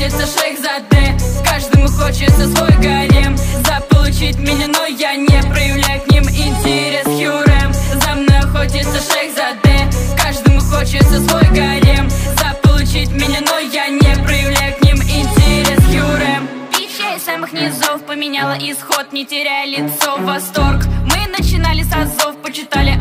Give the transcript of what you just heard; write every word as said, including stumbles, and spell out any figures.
хочется Шейхзаде, каждому хочется свой гарем. Заполучить меня, но я не проявляю к ним интерес. Хюррем, за мной охотится Шейхзаде, каждому хочется свой гарем. Заполучить меня, но я не проявляю к ним интерес. Хюррем, пичей самых низов поменяла исход, не теряя лицо. Восторг, мы начинали с азов, почитали